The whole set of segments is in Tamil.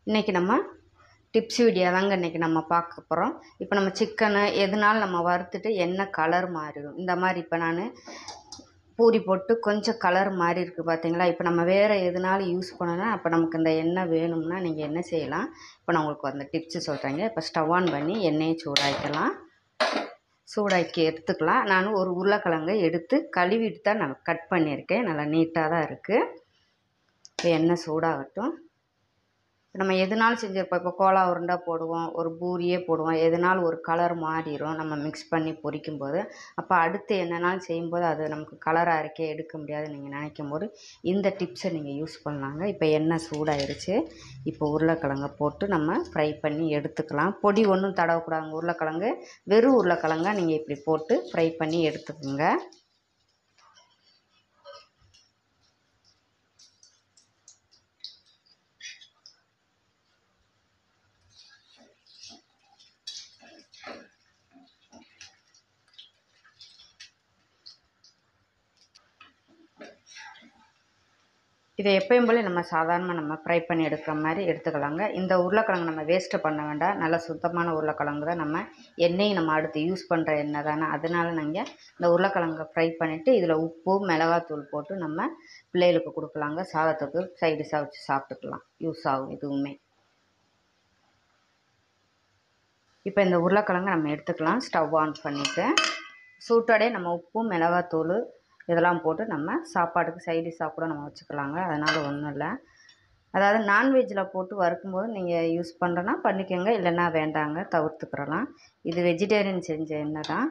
இன்றைக்கி நம்ம டிப்ஸ் வீடியோ தாங்க இன்றைக்கி நம்ம பார்க்க போகிறோம். இப்போ நம்ம சிக்கனை எதுனாலும் நம்ம வறுத்துட்டு எண்ணெய் கலர் மாறிடும். இந்த மாதிரி இப்போ நான் பூரி போட்டு கொஞ்சம் கலர் மாறி இருக்குது பார்த்தீங்களா. இப்போ நம்ம வேறு எதுனாலும் யூஸ் பண்ணோன்னா அப்போ நமக்கு இந்த எண்ணெய் வேணும்னா நீங்கள் என்ன செய்யலாம். இப்போ நான் உங்களுக்கு அந்த டிப்ஸு சொல்கிறேங்க. இப்போ ஸ்டவ் ஆன் பண்ணி எண்ணெயை சூடாக்கலாம். சூடாக்கி எடுத்துக்கலாம். நான் ஒரு உருளைக்கிழங்கை எடுத்து கழுவிட்டு தான் நான் கட் பண்ணியிருக்கேன். நல்லா நீட்டாக தான் இருக்குது. இப்போ எண்ணெய் சூடாகட்டும். நம்ம எதுனாலும் செஞ்சுருப்போம். இப்போ கோலா உருண்டை போடுவோம், ஒரு பூரியே போடுவோம். எதுனாலும் ஒரு கலர் மாறிடும் நம்ம மிக்ஸ் பண்ணி பொரிக்கும்போது. அப்போ அடுத்து என்னென்னாலும் செய்யும்போது அது நமக்கு கலராக இருக்கே எடுக்க முடியாதுன்னு நீங்கள் நினைக்கும் போது இந்த டிப்ஸை நீங்கள் யூஸ் பண்ணலாங்க. இப்போ எண்ணெய் சூடாயிருச்சு. இப்போ உருளைக்கிழங்கை போட்டு நம்ம ஃப்ரை பண்ணி எடுத்துக்கலாம். பொடி ஒன்றும் தடவக்கூடாதுங்க. உருளைக்கிழங்கு வெறும் உருளைக்கிழங்கை நீங்கள் இப்படி போட்டு ஃப்ரை பண்ணி எடுத்துக்கோங்க. இதை எப்பயும் போல் நம்ம சாதாரணமாக நம்ம ஃப்ரை பண்ணி எடுக்கிற மாதிரி எடுத்துக்கலாங்க. இந்த உருளைக்கிழங்கு நம்ம வேஸ்ட்டு பண்ண வேண்டாம். நல்ல சுத்தமான உருளைக்கிழங்கு தான். நம்ம எண்ணெய் நம்ம அடுத்து யூஸ் பண்ணுற எண்ணெய் தானே. அதனால நீங்கள் இந்த உருளைக்கிழங்கை ஃப்ரை பண்ணிவிட்டு இதில் உப்பு மிளகாத்தூள் போட்டு நம்ம பிள்ளைகளுக்கு கொடுக்கலாங்க. சாதத்துக்கு சைடிஷாக வச்சு சாப்பிட்டுக்கலாம். யூஸ் ஆகும் இதுவுமே. இப்போ இந்த உருளைக்கிழங்கு நம்ம எடுத்துக்கலாம். ஸ்டவ் ஆன் பண்ணிவிட்டு சூட்டோடே நம்ம உப்பு மிளகாத்தூள் இதெல்லாம் போட்டு நம்ம சாப்பாட்டுக்கு சைடிஷாக கூட நம்ம வச்சுக்கலாங்க. அதனால் ஒன்றும் இல்லை. அதாவது நான்வெஜ்ஜில் போட்டு வறுக்கும்போது நீங்கள் யூஸ் பண்ணுறனா பண்ணிக்கோங்க, இல்லைன்னா வேண்டாங்க, தவிர்த்துக்கிறலாம். இது வெஜிடேரியன் செஞ்ச எண்ணெய் தான்.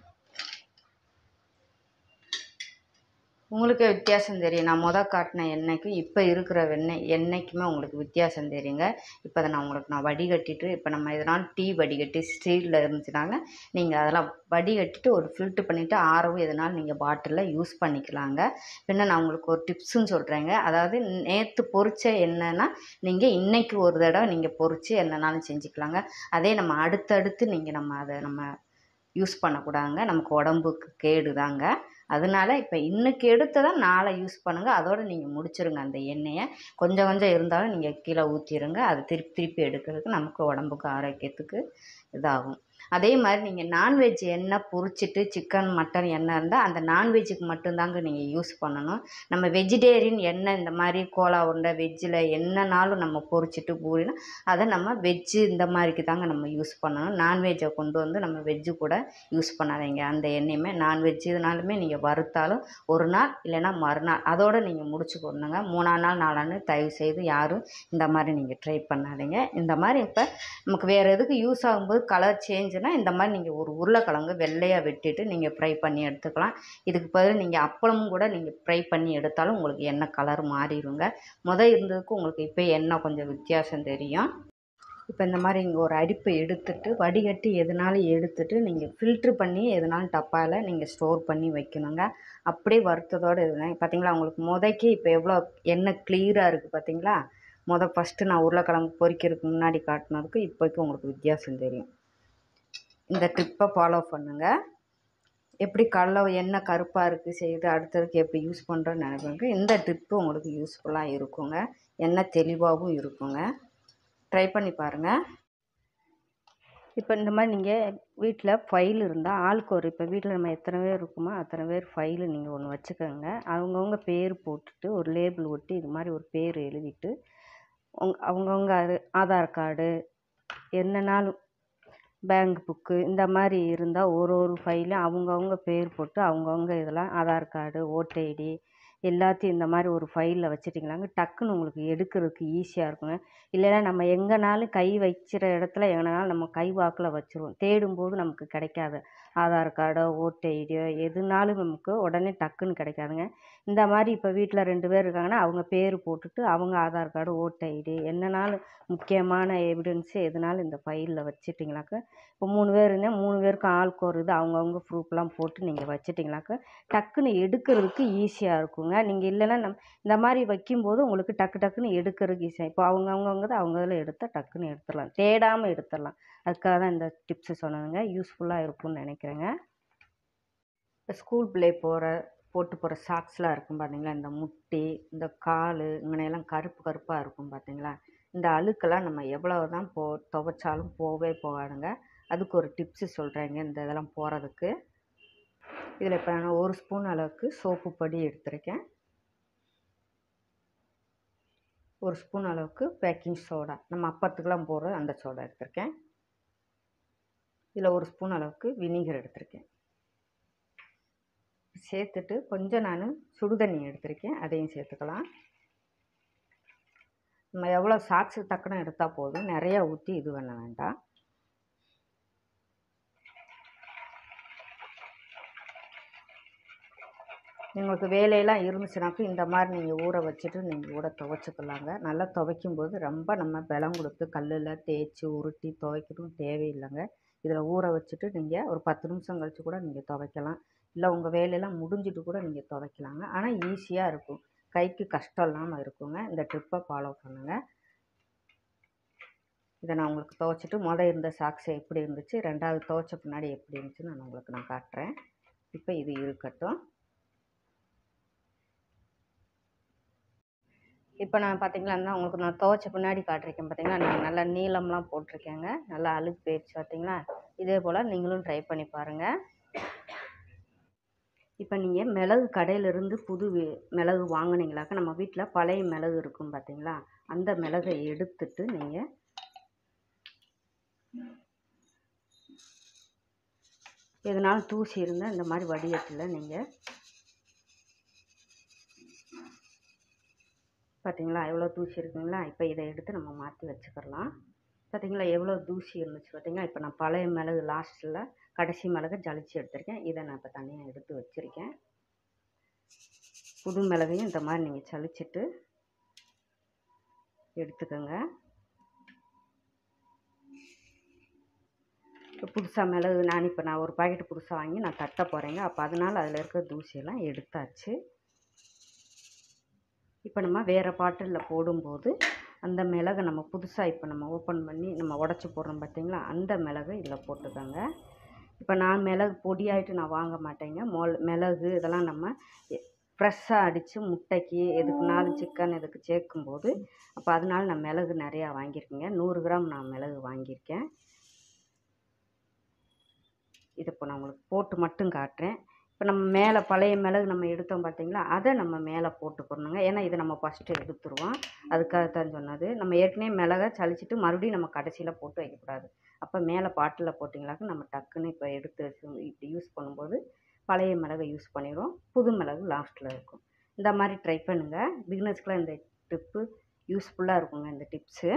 உங்களுக்கே வித்தியாசம் தெரியும். நான் காட்டின எண்ணெய்க்கும் இப்போ இருக்கிற எண்ணெய்க்குமே உங்களுக்கு வித்தியாசம் தெரியுங்க. இப்போ அதை நான் வடிகட்டிட்டு இப்போ நம்ம எதனால் டீ வடிகட்டி ஸ்டீலில் இருந்துச்சுனாங்க நீங்கள் அதெல்லாம் வடிகட்டிட்டு ஒரு ஃபில்ட்ரு பண்ணிவிட்டு ஆறவும் எதனால் நீங்கள் பாட்டிலில் யூஸ் பண்ணிக்கலாங்க. பின்ன நான் உங்களுக்கு ஒரு டிப்ஸுன்னு சொல்கிறேங்க. அதாவது நேற்று பொரிச்ச எண்ணெய்னா நீங்கள் இன்றைக்கி ஒரு தடவை நீங்கள் பொரித்து என்னன்னாலும் செஞ்சுக்கலாங்க. அதே நம்ம அடுத்தடுத்து நம்ம அதை யூஸ் பண்ணக்கூடாதுங்க. நமக்கு உடம்புக்கு கேடு தாங்க. அதனால இப்போ இன்றைக்கி எடுத்ததை நாளை யூஸ் பண்ணுங்கள். அதோடு நீங்கள் முடிச்சிருங்க. அந்த எண்ணெயை கொஞ்சம் கொஞ்சம் இருந்தாலும் நீங்கள் கீழே ஊற்றிடுங்க. அது திருப்பி எடுக்கிறதுக்கு நமக்கு உடம்புக்கு ஆரோக்கியத்துக்கு இதாகும். அதே மாதிரி நீங்கள் நான்வெஜ் எண்ணெய் பொரிச்சிட்டு சிக்கன் மட்டன் எண்ணெய் இருந்தால் அந்த நான்வெஜ்ஜுக்கு மட்டும்தாங்க நீங்கள் யூஸ் பண்ணணும். நம்ம வெஜிடேரியன் எண்ணெய் இந்த மாதிரி கோலா உருண்டை வெஜ்ஜில் என்னன்னாலும் நம்ம பொரிச்சிட்டு பூரினா அதை நம்ம வெஜ்ஜு இந்த மாதிரிக்கு தாங்க நம்ம யூஸ் பண்ணணும். நான்வெஜ்ஜை கொண்டு வந்து நம்ம வெஜ்ஜு கூட யூஸ் பண்ணாதீங்க. அந்த எண்ணெயுமே நான்வெஜ் இதனாலுமே நீங்கள் வறுத்தாலும் ஒரு நாள் இல்லைன்னா மறுநாள் அதோடு நீங்கள் முடிச்சுக்கொடுங்க. 3ஆம் நாள் 4ஆம் நாள் தயவுசெய்து யாரும் இந்த மாதிரி நீங்கள் ட்ரை பண்ணாதீங்க. இந்த மாதிரி இப்போ நமக்கு வேறு எதுக்கு யூஸ் ஆகும்போது கலர் சேஞ்சுனா இந்த மாதிரி நீங்கள் ஒரு உருளைக்கிழங்கு வெள்ளையாக வெட்டிட்டு நீங்கள் ஃப்ரை பண்ணி எடுத்துக்கலாம். இதுக்கு பதில் நீங்கள் அப்பளமும் கூட நீங்கள் ஃப்ரை பண்ணி எடுத்தாலும் உங்களுக்கு எண்ணெய் கலர் மாறிடுங்க. இருந்ததுக்கு உங்களுக்கு இப்போ எண்ணெய் கொஞ்சம் வித்தியாசம் தெரியும். இப்போ இந்த மாதிரி இங்கே ஒரு அரிப்பை எடுத்துட்டு வடிகட்டி எதுனாலும் எடுத்துட்டு நீங்கள் ஃபில்ட்ரு பண்ணி எதுனாலும் டப்பாவில் நீங்கள் ஸ்டோர் பண்ணி வைக்கணுங்க. அப்படியே வறுத்ததோடு இதுதான் பார்த்தீங்களா. உங்களுக்கு இப்போ எவ்வளோ எண்ணெய் கிளியராக இருக்குது பார்த்தீங்களா. ஃபஸ்ட்டு நான் உருளைக்கிழங்கு பொரிக்கிறதுக்கு முன்னாடி காட்டினதுக்கு இப்போக்கு உங்களுக்கு வித்தியாசம் தெரியும். இந்த ட்ரிப்பை ஃபாலோ பண்ணுங்கள். எப்படி எண்ணெய் கருப்பாக இருக்குது செய்து அடுத்ததுக்கு எப்படி யூஸ் பண்ணுறோன்னு நினைப்பேங்க. இந்த ட்ரிப்பு உங்களுக்கு யூஸ்ஃபுல்லாக இருக்குங்க. எண்ணெய் தெளிவாகவும் இருக்குங்க. ட்ரை பண்ணி பாருங்கள். இப்போ இந்த மாதிரி நீங்கள் வீட்டில் ஃபைல் இருந்தால் ஆளுக்கு இப்போ வீட்டில் நம்ம எத்தனை பேர் இருக்குமோ அத்தனை பேர் ஃபைலு நீங்கள் ஒன்று வச்சுக்கோங்க. அவங்கவுங்க பேர் போட்டுட்டு ஒரு லேபிள் ஒட்டி இது மாதிரி ஒரு பேர் எழுதிட்டு அவங்கவுங்க ஆதார் கார்டு என்னன்னாலும் பேங்க் புக்கு இந்த மாதிரி இருந்தால் ஒரு ஃபைலும் அவங்கவுங்க பேர் போட்டு அவங்கவுங்க இதெல்லாம் ஆதார் கார்டு ஓட்டர் ஐடி எல்லாத்தையும் இந்த மாதிரி ஒரு ஃபைலில் வச்சுட்டிங்களாங்க டக்குன்னு உங்களுக்கு எடுக்கிறதுக்கு ஈஸியாக இருக்குங்க. இல்லைன்னா நம்ம எங்கேனாலும் கை வைக்கிற இடத்துல எங்கேனாலும் நம்ம கை வாக்கில் வச்சுருவோம். தேடும்போது நமக்கு கிடைக்காது. ஆதார் கார்டோ ஓட்டர் ஐடியோ எதுனாலும் நமக்கு உடனே டக்குன்னு கிடைக்காதுங்க. இந்த மாதிரி இப்போ வீட்டில் 2 பேர் இருக்காங்கன்னா அவங்க பேர் போட்டுட்டு அவங்க ஆதார் கார்டு ஓட்டர் ஐடி என்னன்னாலும் முக்கியமான எவிடன்ஸு எதுனாலும் இந்த ஃபைலில் வச்சுட்டிங்களாக்க இப்போ 3 பேர் இருந்தால் 3 பேருக்கும் ஆளுக்கு ஒரு இது அவங்கவுங்க ப்ரூஃப்லாம் போட்டு நீங்கள் வச்சுட்டிங்களாக்க டக்குன்னு எடுக்கிறதுக்கு ஈஸியாக இருக்குங்க. நீங்கள் இல்லைன்னா இந்த மாதிரி வைக்கும்போது உங்களுக்கு டக்குன்னு எடுக்கிறதுக்கு ஈஸியாக இப்போ அவங்கவுங்க அவங்க இதில் எடுத்தால் டக்குன்னு எடுத்துடலாம். தேடாமல் எடுத்துடலாம். அதுக்காக தான் இந்த டிப்ஸு சொன்னதுங்க. யூஸ்ஃபுல்லாக இருக்கும்னு நினைக்கிறேங்க. இப்போ ஸ்கூல் பிள்ளை போட்டு போகிற சாக்ஸ்லாம் இருக்கும் பார்த்தீங்களா. இந்த முட்டி இந்த கால் இங்கனையெல்லாம் கருப்பாக இருக்கும் பார்த்தீங்களா. இந்த அழுக்கெல்லாம் நம்ம எவ்வளோ தான் துவைச்சாலும் போகவே போகாதுங்க. அதுக்கு ஒரு டிப்ஸு சொல்கிறேங்க இந்த இதெல்லாம் போகிறதுக்கு. இதில் இப்போ நான் 1 ஸ்பூன் அளவுக்கு சோப்பு பொடி எடுத்திருக்கேன். 1 ஸ்பூன் அளவுக்கு பேக்கிங் சோடா, நம்ம அப்பத்துக்கெலாம் போடுற அந்த சோடா எடுத்திருக்கேன். இதில் 1 ஸ்பூன் அளவுக்கு வினிகர் எடுத்திருக்கேன். சேர்த்துட்டு கொஞ்சம் நான் சுடுதண்ணி எடுத்திருக்கேன், அதையும் சேர்த்துக்கலாம். நம்ம எவ்வளோ சாக்ஸு தக்கன எடுத்தால் போதும், நிறையா ஊற்றி இது பண்ண வேண்டாம். உங்களுக்கு வேலையெல்லாம் இருந்துச்சுனாக்கா இந்த மாதிரி நீங்கள் ஊற வச்சுட்டு நீங்கள் கூட துவைச்சிக்கலாங்க. நல்லா துவைக்கும்போது ரொம்ப நம்ம பலம் கொடுத்து கல்லில் தேய்ச்சி உருட்டி துவைக்கணும் தேவையில்லைங்க. இதில் ஊற வச்சுட்டு நீங்கள் ஒரு 10 நிமிஷம் கழித்து கூட நீங்கள் துவைக்கலாம். இல்லை உங்கள் வேலையெல்லாம் முடிஞ்சிட்டு கூட நீங்கள் துவைக்கலாங்க. ஆனால் ஈஸியாக இருக்கும், கைக்கு கஷ்டம் இல்லாமல் இருக்குங்க. இந்த ட்ரிப்பை ஃபாலோ பண்ணுங்கள். இதை நான் உங்களுக்கு துவைச்சிட்டு இருந்த சாக்ஸு எப்படி இருந்துச்சு, 2வது துவைச்ச பின்னாடி எப்படி இருந்துச்சுன்னு நான் காட்டுறேன். இப்போ இது இருக்கட்டும். இப்போ நான் பார்த்தீங்களா உங்களுக்கு நான் துவைச்ச பின்னாடி காட்டிருக்கேன் பார்த்தீங்களா, நான் நல்லா நீளம்லாம் போட்டிருக்கேங்க. நல்லா அழுக்கு போயிடுச்சு பார்த்தீங்களா. இதே போல் நீங்களும் ட்ரை பண்ணி பாருங்கள். இப்போ நீங்கள் மிளகு கடையிலேருந்து புது மிளகு வாங்கினீங்களாக்க நம்ம வீட்டில் பழைய மிளகு இருக்கும் பார்த்தீங்களா, அந்த மிளகை எடுத்துட்டு நீங்கள் எதனாலும் தூசி இருந்தால் இந்த மாதிரி வடிகட்டில் நீங்கள் பார்த்தீங்களா எவ்வளோ தூசி இருக்குங்களா. இப்போ இதை எடுத்து நம்ம மாற்றி வச்சுக்கலாம். பார்த்தீங்களா எவ்வளோ தூசி இருந்துச்சு பார்த்தீங்களா. இப்போ நான் பழைய மிளகு லாஸ்ட்டில் கடைசி மிளகை ஜலிச்சு எடுத்திருக்கேன். இதை நான் இப்போ தனியாக எடுத்து வச்சுருக்கேன். புது மிளகையும் இந்த மாதிரி நீங்கள் சலிச்சிட்டு எடுத்துக்கோங்க. இப்போ புதுசாக மிளகு நான் ஒரு பாக்கெட்டு புதுசாக வாங்கி நான் தட்ட போகிறேங்க. அப்போ அதனால் அதில் இருக்கிற தூசியெல்லாம் எடுத்தாச்சு. இப்போ நம்ம வேறு பாட்டிலில் போடும்போது அந்த மிளகை நம்ம புதுசாக இப்போ நம்ம ஓப்பன் பண்ணி நம்ம உடச்சி போடுறோம் பார்த்தீங்களா, அந்த மிளகை இதில் போட்டுக்கோங்க. இப்போ நான் மிளகு பொடியாகிட்டு நான் வாங்க மாட்டேங்க. மிளகு இதெல்லாம் நம்ம ஃப்ரெஷ்ஷாக அடித்து முட்டைக்கு எதுக்குனாலும் சிக்கன் இதுக்கு சேர்க்கும்போது அப்போ அதனால நான் மிளகு நிறையா வாங்கியிருக்கேங்க. 100 கிராம் நான் மிளகு வாங்கியிருக்கேன். இதை இப்போ நான் உங்களுக்கு போட்டு மட்டும் காட்டுறேன். இப்போ நம்ம மேலே பழைய மிளகு நம்ம எடுத்தோம் பார்த்தீங்களா, அதை நம்ம மேலே போட்டுக்கணுங்க. ஏன்னா இதை நம்ம ஃபஸ்ட்டு எடுத்துருவோம், அதுக்காகத்தான் சொன்னது. நம்ம ஏற்கனவே மிளகை சலிச்சிட்டு மறுபடியும் நம்ம கடைசியில் போட்டு வைக்கக்கூடாது. அப்போ மேலே பாட்டிலில் போட்டிங்களாக்க நம்ம டக்குன்னு இப்போ எடுத்து இப்படி யூஸ் பண்ணும்போது பழைய மிளகை யூஸ் பண்ணிடுவோம், புது மிளகு லாஸ்ட்டில் இருக்கும். இந்த மாதிரி ட்ரை பண்ணுங்கள். பிகினர்ஸ்க்கெலாம் இந்த டிப்பு யூஸ்ஃபுல்லாக இருக்குங்க. இந்த டிப்ஸு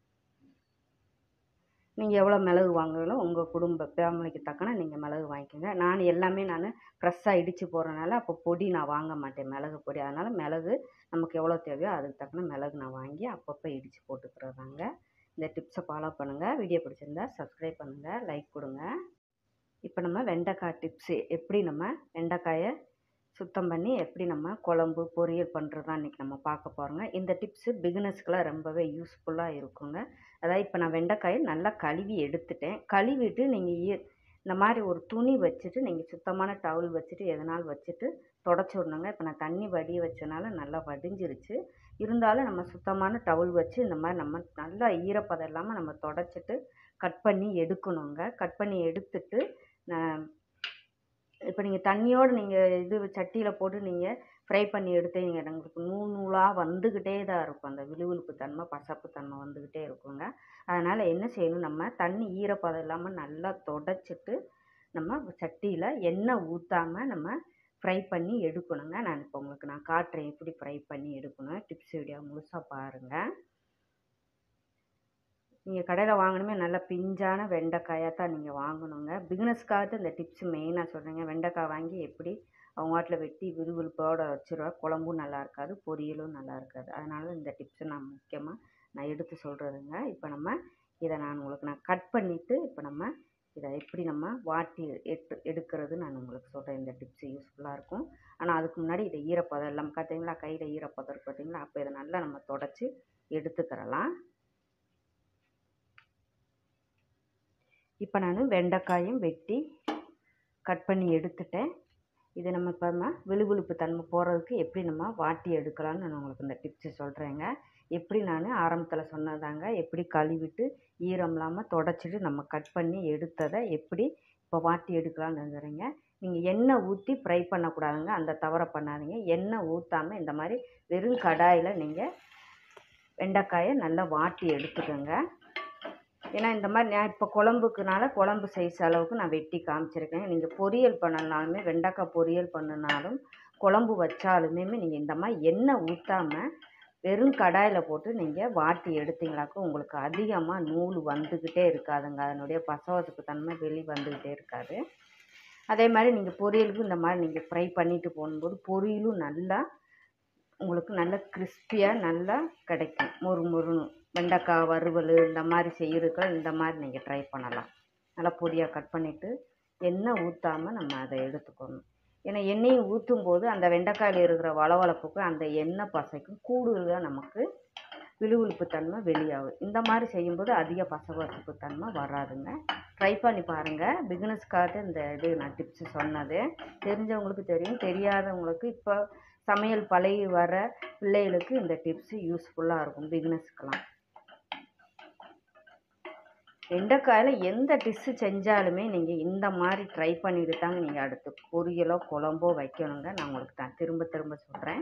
நீங்கள் எவ்வளோ மிளகு வாங்குறீங்களோ உங்கள் குடும்ப ஃபேமிலிக்கு தக்கன நீங்கள் மிளகு வாங்கிக்கோங்க. நான் எல்லாமே ஃப்ரெஷ்ஷாக இடித்து போடுறனால அப்போ பொடி நான் வாங்க மாட்டேன், மிளகு பொடி. அதனால் மிளகு நமக்கு எவ்வளோ தேவையோ அதுக்கு தக்கன மிளகு நான் வாங்கி அப்பப்போ இடித்து போட்டுக்கிறதாங்க. இந்த டிப்ஸை ஃபாலோ பண்ணுங்கள். வீடியோ பிடிச்சிருந்தா சப்ஸ்கிரைப் பண்ணுங்கள், லைக் கொடுங்க. இப்போ நம்ம வெண்டைக்காய் டிப்ஸு எப்படி நம்ம வெண்டைக்காயை சுத்தம் பண்ணி எப்படி நம்ம குழம்பு பொரியல் பண்ணுறது தான் இன்றைக்கி நம்ம பார்க்க போகிறோங்க. இந்த டிப்ஸு பிகினர்ஸ்க்கெலாம் ரொம்பவே யூஸ்ஃபுல்லாக இருக்குங்க. அதாவது இப்போ நான் வெண்டைக்காயை நல்லா கழுவி எடுத்துட்டேன். கழுவிட்டு நீங்கள் இந்த மாதிரி ஒரு துணி வச்சுட்டு நீங்கள் சுத்தமான டவுல் வச்சுட்டு எதனாலும் வச்சுட்டு தொடச்சி விடணுங்க. இப்போ நான் தண்ணி வடிய வச்சனால நல்லா வடிஞ்சிருச்சு. இருந்தாலும் நம்ம சுத்தமான டவுல் வச்சு இந்த மாதிரி நம்ம நல்லா ஈரப்பதம் இல்லாமல் நம்ம தொடச்சிட்டு கட் பண்ணி எடுக்கணுங்க. கட் பண்ணி எடுத்துட்டு இப்போ நீங்கள் தண்ணியோடு நீங்கள் சட்டியில் போட்டு நீங்கள் ஃப்ரை பண்ணி எடுத்தீங்க, உங்களுக்கு நூலாக வந்துக்கிட்டே தான் இருக்கும். அந்த விழுவிழுப்பு தன்மை பசப்பு தன்மை வந்துக்கிட்டே இருக்குங்க. அதனால் என்ன செய்யணும், நம்ம தண்ணி ஈரப்பதம் இல்லாமல் நல்லா தொடச்சிட்டு நம்ம சட்டியில் எண்ணெய் ஊற்றாமல் நம்ம ஃப்ரை பண்ணி எடுக்கணுங்க. நான் இப்போ உங்களுக்கு நான் காட்டுறேன் எப்படி ஃப்ரை பண்ணி எடுக்கணும். டிப்ஸ் வீடியோ முழுசாக பாருங்கள். நீங்கள் கடையில் வாங்கணுமே நல்லா பிஞ்சான வெண்டைக்காயாக தான் நீங்கள் வாங்கணுங்க. பிகினர்ஸ்க்காக இந்த டிப்ஸு மெயினாக சொல்கிறேங்க. வெண்டைக்காய் வாங்கி எப்படி அவங்க வாட்டில் வெட்டி விறுவிறுப்போடு வச்சுருவா, குழம்பும் நல்லா இருக்காது, பொரியலும் நல்லா இருக்காது. அதனால இந்த டிப்ஸு நான் எடுத்து சொல்கிறதுங்க. இப்போ நம்ம இதை நான் உங்களுக்கு கட் பண்ணிவிட்டு இப்போ நம்ம இதை எப்படி நம்ம வாட்டி எடுக்கிறது நான் உங்களுக்கு சொல்கிறேன். இந்த டிப்ஸு யூஸ்ஃபுல்லாக இருக்கும். ஆனால் அதுக்கு முன்னாடி இதை ஈரப்பதம் இல்லாமல் பார்த்தீங்களா, கையில் ஈரப்பதம் இருக்குது பார்த்தீங்களா, அப்போ இதை நல்லா நம்ம தொடச்சி எடுத்துக்கிறலாம். இப்போ நான் வெண்டைக்காயும் வெட்டி கட் பண்ணி எடுத்துட்டேன். இதை நம்ம இப்போ விழுவிழுப்பு தன்மை போகிறதுக்கு எப்படி நம்ம வாட்டி எடுக்கலாம்னு நான் உங்களுக்கு இந்த டிப்ஸு சொல்கிறேங்க. எப்படி நான் ஆரம்பத்தில் சொன்னதாங்க, எப்படி கழுவிட்டு ஈரம் இல்லாமல் தொடச்சிட்டு நம்ம கட் பண்ணி எடுத்ததை எப்படி இப்போ வாட்டி எடுக்கலாம்னு வந்துடுறீங்க. நீங்கள் எண்ணெய் ஊற்றி ஃப்ரை பண்ணக்கூடாதுங்க, அந்த தவறை பண்ணாதீங்க. எண்ணெய் ஊற்றாமல் இந்த மாதிரி வெறும் கடாயில் நீங்கள் வெண்டைக்காயை நல்லா வாட்டி எடுத்துக்கோங்க. ஏன்னா இந்த மாதிரி நான் இப்போ குழம்புக்குனால குழம்பு சைஸ் அளவுக்கு நான் வெட்டி காமிச்சிருக்கேன். நீங்கள் பொரியல் பண்ணனாலுமே, வெண்டைக்காய் பொரியல் பண்ணினாலும் குழம்பு வச்சாலுமே நீங்கள் இந்த மாதிரி எண்ணெய் ஊற்றாமல் வெறும் கடாயில் போட்டு நீங்கள் வாட்டி எடுத்தீங்களாக்கும் உங்களுக்கு அதிகமாக நூல் வந்துக்கிட்டே இருக்காதுங்க. அதனுடைய பசவத்துக்கு தன்மை வெளி வந்துக்கிட்டே இருக்காது. அதே மாதிரி நீங்கள் பொரியலுக்கு இந்த மாதிரி நீங்கள் ஃப்ரை பண்ணிட்டு போகும்போது பொரியலும் நல்லா உங்களுக்கு நல்லா கிறிஸ்பியாக நல்லா கிடைக்கும். மொறுன்னு வெண்டைக்காய் வறுவல் இந்த மாதிரி செய்கிறதுக்கு இந்த மாதிரி நீங்கள் ட்ரை பண்ணலாம். நல்லா பொடியாக கட் பண்ணிவிட்டு எண்ணெய் ஊற்றாமல் நம்ம அதை எடுத்துக்கணும். ஏன்னா எண்ணெயை ஊற்றும் போது அந்த வெண்டைக்காயில் இருக்கிற வளவளப்புக்கு அந்த எண்ணெய் பசைக்கும் கூடுதலாக நமக்கு விழுவிழுப்பு தன்மை வெளியாகும். இந்த மாதிரி செய்யும்போது அதிக பசவசப்பு தன்மை வராதுங்க. ட்ரை பண்ணி பாருங்கள். பிகினர்ஸ்க்காக இந்த இது நான் டிப்ஸு சொன்னது. தெரிஞ்சவங்களுக்கு தெரியும், தெரியாதவங்களுக்கு இப்போ சமையல் பழகி வர பிள்ளைகளுக்கு இந்த டிப்ஸு யூஸ்ஃபுல்லாக இருக்கும். பிகினர்ஸ்க்கெலாம் வெண்டைக்காயில் எந்த டிஷ்ஷு செஞ்சாலுமே நீங்கள் இந்த மாதிரி ட்ரை பண்ணிட்டு தாங்க நீங்கள் அடுத்து பொரியலோ குழம்போ வைக்கணுங்க. நான் உங்களுக்கு திரும்ப திரும்ப சொல்கிறேன்.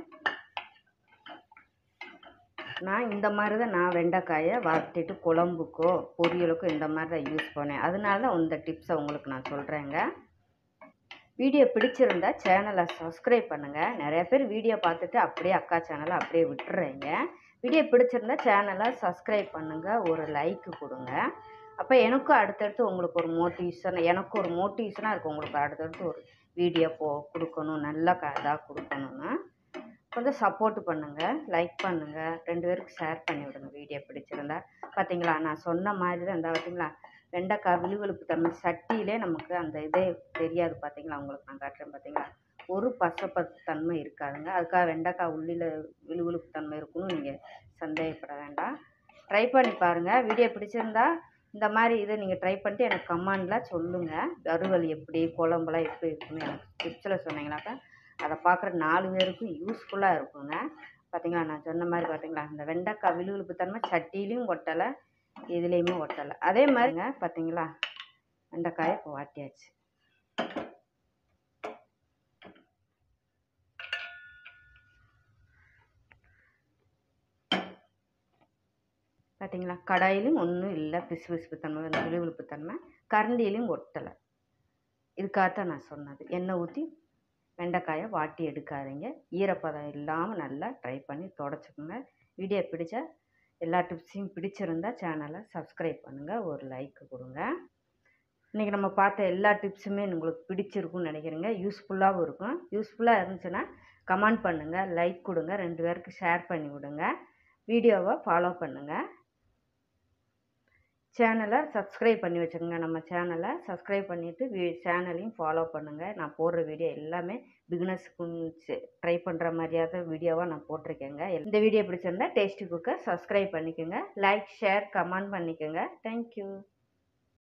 நான் இந்த மாதிரி தான் நான் வெண்டைக்காயை வறுத்துட்டு குழம்புக்கோ பொரியலுக்கோ இந்த மாதிரி தான் யூஸ் பண்ணேன். அதனால தான் இந்த டிப்ஸை உங்களுக்கு நான் சொல்கிறேங்க. வீடியோ பிடிச்சிருந்தா சேனலை சப்ஸ்கிரைப் பண்ணுங்கள். நிறைய பேர் வீடியோ பார்த்துட்டு அப்படியே அக்கா சேனலை அப்படியே விட்டுறீங்க. வீடியோ பிடிச்சிருந்தா சேனலை சப்ஸ்கிரைப் பண்ணுங்கள், ஒரு லைக்கு கொடுங்க. அப்போ எனக்கும் அடுத்தடுத்து உங்களுக்கு ஒரு மோட்டிவேஷனாக இருக்கும். உங்களுக்கு அடுத்தடுத்து ஒரு வீடியோ கொடுக்கணும், நல்ல இதாக கொடுக்கணும்னா கொஞ்சம் சப்போர்ட் பண்ணுங்கள், லைக் பண்ணுங்கள், 2 பேருக்கு ஷேர் பண்ணி விடுங்க வீடியோ பிடிச்சிருந்தா. பார்த்தீங்களா, நான் சொன்ன மாதிரி தான் இந்த பார்த்தீங்களா வெண்டைக்காய் விழுவிழுப்பு தன்மை சட்டியிலே நமக்கு அந்த இதே தெரியாது. பார்த்தீங்களா, உங்களுக்கு நான் காட்டுறேன். பார்த்தீங்களா, ஒரு பசப்பத்து தன்மை இருக்காதுங்க. அதுக்காக வெண்டைக்காய் உள்ளில் விழுவிழுப்பு தன்மை இருக்குன்னு நீங்கள் சந்தேகப்பட வேண்டாம். ட்ரை பண்ணி பாருங்கள். வீடியோ பிடிச்சிருந்தா இந்த மாதிரி இதை நீங்கள் ட்ரை பண்ணிட்டு எனக்கு கமெண்டில் சொல்லுங்கள். வறுவல் எப்படி, குழம்புலாம் எப்படி இருக்குன்னு எனக்கு டிப்ஸில் சொன்னீங்கன்னாக்கா அதை பார்க்குற 4 பேருக்கும் யூஸ்ஃபுல்லாக இருக்குங்க. பார்த்தீங்களா, நான் சொன்ன மாதிரி பார்த்தீங்களா, இந்த வெண்டைக்காய் விழுவிழுப்பு தன்மை சட்டியிலையும் ஒட்டலை, இதுலேயுமே ஒட்டலை. அதே மாதிரிங்க பார்த்தீங்களா, வெண்டைக்காயை இப்போ வாட்டியாச்சு. பார்த்தீங்களா, கடாயிலும் ஒன்றும் இல்லை, பிசுபிசுப்பு தன்மை, அந்த விழுவிழுப்பு தன்மை, கரண்டியிலையும் ஒட்டலை. இதுக்காகத்தான் நான் சொன்னது. எண்ணெய் ஊற்றி வெண்டைக்காயை வாட்டி எடுக்காதீங்க. ஈரப்பதம் இல்லாமல் நல்லா ட்ரை பண்ணி தொடச்சிக்கோங்க. வீடியோ பிடிச்சா எல்லா டிப்ஸையும் பிடிச்சிருந்தா சேனலை சப்ஸ்கிரைப் பண்ணுங்கள், ஒரு லைக்கு கொடுங்க. இன்றைக்கி நம்ம பார்த்த எல்லா டிப்ஸுமே உங்களுக்கு பிடிச்சிருக்குன்னு நினைக்கிறேங்க. யூஸ்ஃபுல்லாகவும் இருக்கும். யூஸ்ஃபுல்லாக இருந்துச்சுன்னா கமெண்ட் பண்ணுங்கள், லைக் கொடுங்க, 2 பேருக்கு ஷேர் பண்ணி விடுங்க. வீடியோவை ஃபாலோ பண்ணுங்கள். சேனலை சப்ஸ்கிரைப் பண்ணி வச்சுக்கோங்க. நம்ம சேனலை சப்ஸ்கிரைப் பண்ணிவிட்டு சேனலையும் ஃபாலோ பண்ணுங்கள். நான் போடுற வீடியோ எல்லாமே பிகினர்ஸுக்கு ட்ரை பண்ணுற மாதிரியாத வீடியோவாக நான் போட்டிருக்கேங்க. இந்த வீடியோ பிடிச்சிருந்தா டேஸ்டி குக்கை சப்ஸ்கிரைப் பண்ணிக்கோங்க, லைக் ஷேர் கமெண்ட் பண்ணிக்கோங்க. தேங்க்யூ.